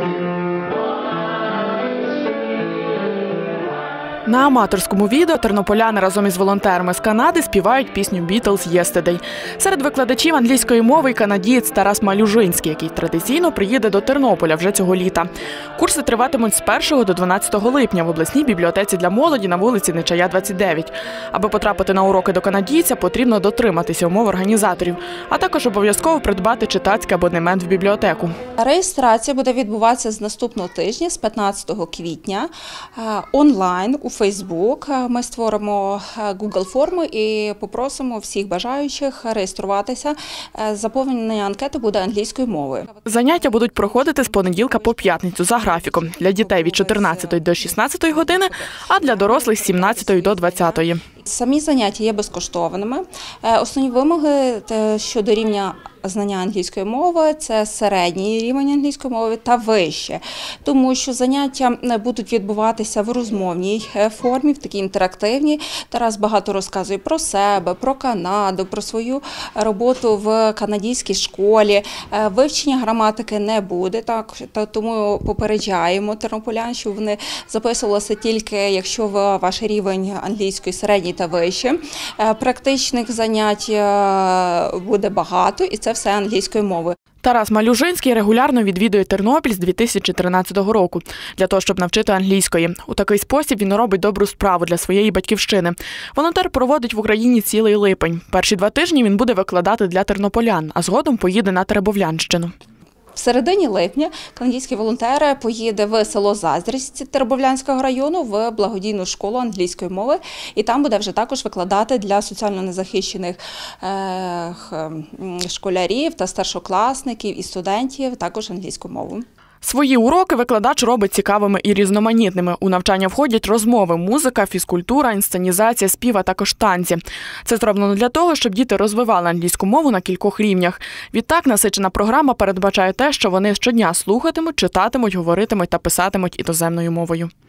На аматорському відео тернополяни разом із волонтерами з Канади співають пісню «Beatles Yesterday». Серед викладачів англійської мови – канадієць Тарас Малюжинський, який традиційно приїде до Тернополя вже цього літа. Курси триватимуть з 1 до 12 липня в обласній бібліотеці для молоді на вулиці Нечая, 29. Аби потрапити на уроки до канадійця, потрібно дотриматися умов організаторів, а також обов'язково придбати читацький абонемент в бібліотеку. Реєстрація буде відбуватися з наступного тижня, з 15 квітня, онлайн у Фейсбук. Ми створимо Google форму і попросимо всіх бажаючих реєструватися. Заповнення анкети буде англійською мовою. Заняття будуть проходити з понеділка по п'ятницю за графіком. Для дітей від 14 до 16 години, а для дорослих з 17 до 20. Самі заняття є безкоштовними. Основні вимоги щодо рівня знання англійської мови – це середній рівень англійської мови та вище. Тому що заняття будуть відбуватися в розмовній формі, в такій інтерактивній. Тарас багато розказує про себе, про Канаду, про свою роботу в канадській школі. Вивчення граматики не буде, тому попереджаємо тернополян, що вони записувалися тільки, якщо ваш рівень англійської середній та вище. Практичних занять буде багато, і це все англійською мовою. Тарас Малюжинський регулярно відвідує Тернопіль з 2013 року для того, щоб навчити англійської. У такий спосіб він робить добру справу для своєї батьківщини. Волонтер проводить в Україні цілий липень. Перші 2 тижні він буде викладати для тернополян, а згодом поїде на Теребовлянщину. В середині липня канадський волонтер поїде в село Заздрість Теребовлянського району в благодійну школу англійської мови, і там буде вже також викладати для соціально незахищених школярів та старшокласників і студентів також англійську мову. Свої уроки викладач робить цікавими і різноманітними. У навчання входять розмови, музика, фізкультура, інсценізація, спів, а також танці. Це зроблено для того, щоб діти розвивали англійську мову на кількох рівнях. Відтак, насичена програма передбачає те, що вони щодня слухатимуть, читатимуть, говоритимуть та писатимуть іноземною мовою.